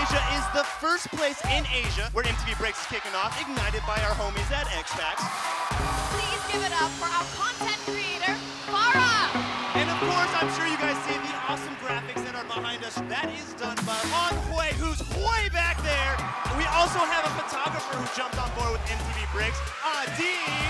Malaysia is the first place in Asia where MTV Breaks is kicking off, ignited by our homies at Xpax. Please give it up for our content creator, Farah! And of course, I'm sure you guys see the awesome graphics that are behind us. That is done by Han Hui, who's way back there. We also have a photographer who jumped on board with MTV Breaks, Adi.